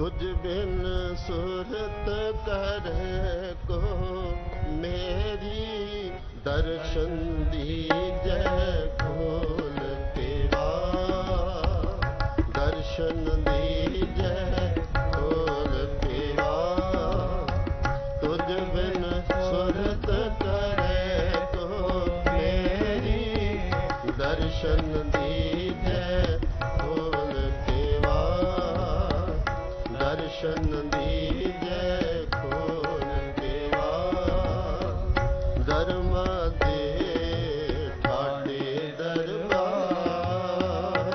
तुझ बिन सुरत करे को मेरी दर्शन दीजै खोल के वार दर्शन दीजै खोल के वार तुझ बिन सुरत करे को मेरी दर्शन दीजै खोल के वार दर्शन दीजै खोल के वार धर्म दे ठाडे दरबार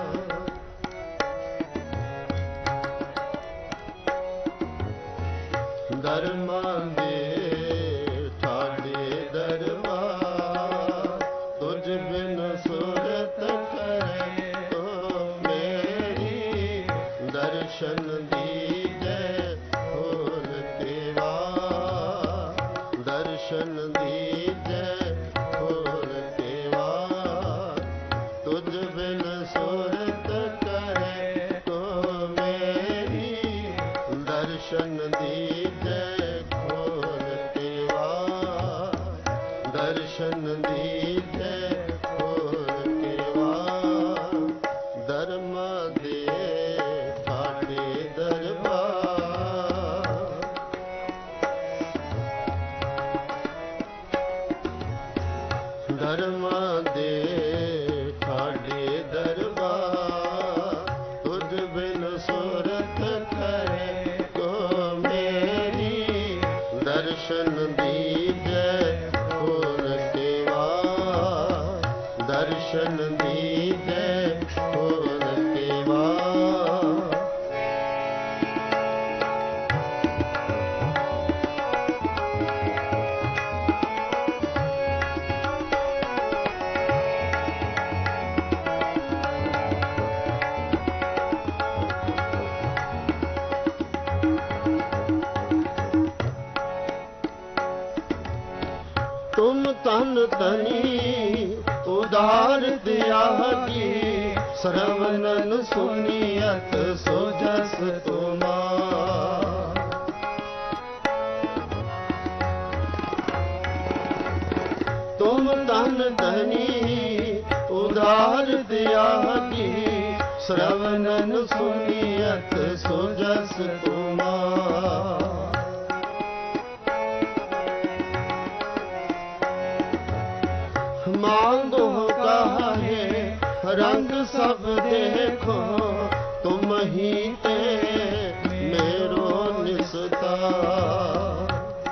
धर्म दे ठाडे दरबार तुझ बिन सुरत करे तो मेरी दर्शन दीजै खोल के वार दर्शन दीजै खोल के वार तुझ बिन सुरत करे तो मेरी दर्शन दीजै खोल के वार दर्शन दीजै खोल के वार धर्म दे ठाडे दरबार धर्म दे ठाडे दरबार तुझ बिन सुरत करे तो मेरी दर्शन दीजै खोल के वार दर्शन दीजै खोल के वार तुम तन तनी उदार दयागी श्रवणन सुनियत सोजस तुमार तुम तन तनी उदार दयागी श्रवणन सुनियत सोजस तुमार मांगो काहे रंग सब देखो तुम ही ते मेरो निस्तार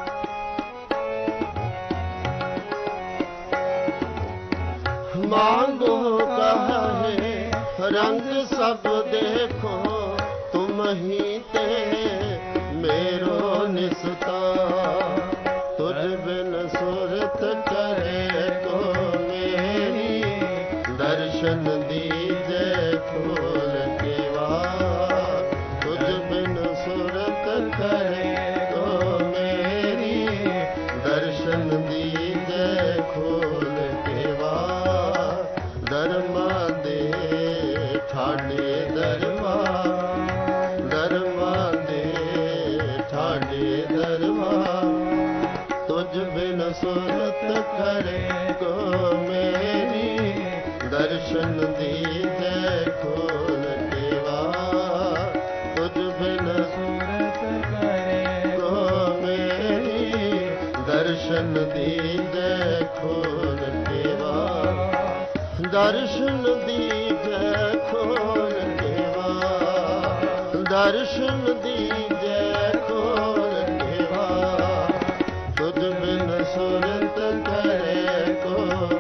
मांगो काहे रंग सब देखो तुम ही ते मेरो निस्तार तुझ बिन सुरत करे तो मेरी दर्शन दीजै खोल के वार तुझ बिन सुरत करे तो मेरी दर्शन दीजै खोल के वार धर्म दे ठाडे दरबार धर्म दे ठाडे दरबार तुझ बिन सुरत करे को मेरी दर्शन दीजै खोल के वार तुझ बिन सुरत करे को मेरी दर्शन दीजै खोल के वार दर्शन दीजै खोल के वार दर्शन दीजै खोल के वार तुझ बिन सुरत करे को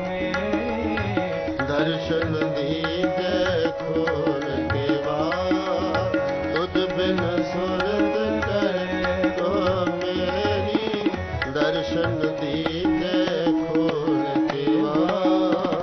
दर्शन दीजै खोल के वार तुझ बिन सुरत करे को मेरी दर्शन दीजै खोल के वार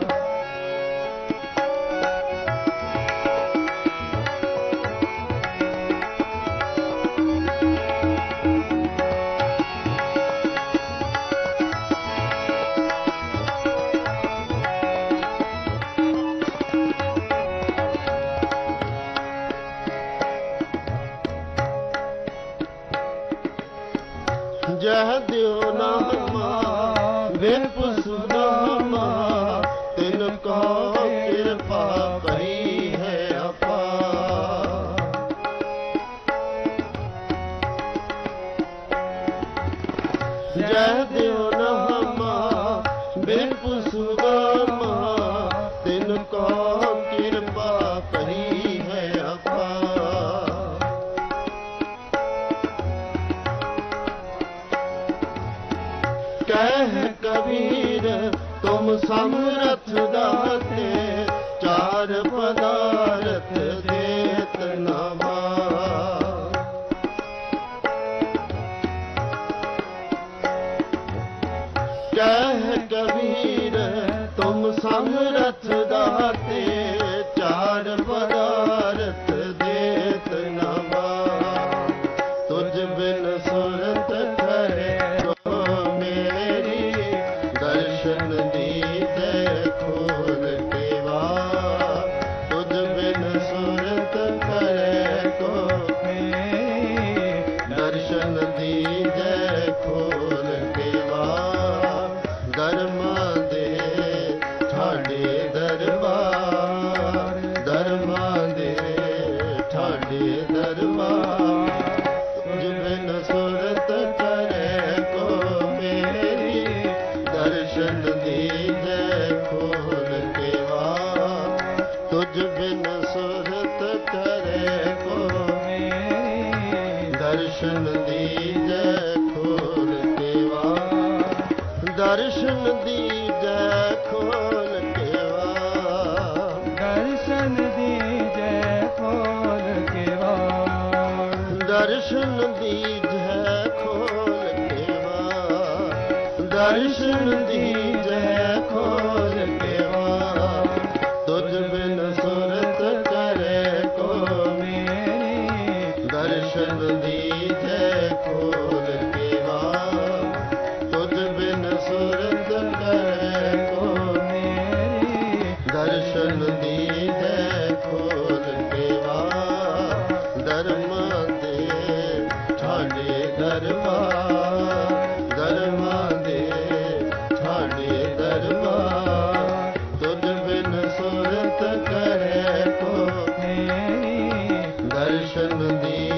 ਜਹ ਦਿਓ ਨਾਮਾ ਵਿਪੁ ਸੁਨਾਮਾ ਤਿਨ ਕੋ ਕਿਰਪਾ ਭਈ ਹੈ ਅਪਾਰ। ਜਹ ਦਿਓ ਨਾਮਾ ਵਿਪੁ ਸੁਨਾਮਾ ਤਿਨ ਕੋ ਕਿਰਪਾ ਭਈ ਹੈ ਅਪਾਰ। ਕਹਿ ਕਬੀਰ ਤੁਮ ਸਮਰਥ ਦਾਤੇ ਚਾਰ ਪਦਾਰਥ ਦੇਤ ਨਵਾ। ਕਹਿ ਕਬੀਰ ਤੁਮ ਸਮਰਥ ਦਾਤੇ ਚਾਰ ਪਦਾਰਥ ਦੇਤ ਨਵਾ। ਤੁਝ ਬਿਨ ਸੁਰਤ ਕਰੇ ਦਰਸ਼ਨ ਦੀਜੈ ਖੋਲ ਕੇ ਵਾ। ਤੁਝ ਬਿਨ ਸੁਰਤ ਕਰੇ ਕੋ ਦਰਸ਼ਨ ਦੀਜੈ ਖੋਲ ਕੇ ਵਾ। ਧਰਮਾਂ ਦੇ ਠਾਡੇ ਦਰਬਾਰ, ਧਰਮਾਂ ਦੇ ਠਾਡੇ ਦਰਬਾਰ। ਤੁਝ ਬਿਨ ਸੁਰਤ ਕਰੇ ਕੋ ਮੇਰੀ ਦਰਸ਼ਨ ਦੀਜੈ ਖੋਲ ਕੇ ਵਾ। ਤੁਝ ਬਿਨ ਸੁਰਤ ਕਰੇ ਕੋ ਮੇਰੀ ਦਰਸ਼ਨ ਦੀਜੈ ਖੋਲ ਕੇ ਵਾ। ਦਰਸ਼ਨ ਦੀਜੈ ਖੋਲ ਕੇ ਵਾ। ਦਰਸ਼ਨ ਦੀਜੈ ਖੋਲ ਕੇ ਵਾ। ਦਰਸ਼ਨ ਦੀਜੈ ਖੋਲ ਕੇ ਵਾ। ਦਰਸ਼ਨ ਦੀਜੈ ਖੋਲ ਕੇ ਵਾ। ਤੁਝ ਬਿਨ ਸੁਰਤ ਕਰੇ ਕੋ ਮੇਰੀ ਦਰਸ਼ਨ ਦੀਜੈ ਖੋਲ ਕੇ ਵਾ। ਤੁਝ ਬਿਨ ਸੁਰਤ ਕਰੇ ਕੋ ਮੇਰੀ ਦਰਸ਼ਨ ਦੀਜੈ ਖੋਲ ਕੇ ਵਾ। ਧਰਮਾਂ ਦੇ ਠਾਡੇ ਦਰਬਾਰ, ਧਰਮਾਂ ਦੇ ਠਾਡੇ ਦਰਬਾਰ। ਤੁਝ ਬਿਨ ਸੁਰਤ ਕਰੇ ਕੋ ਮੇਰੀ ਦਰਸ਼ਨ ਦੀ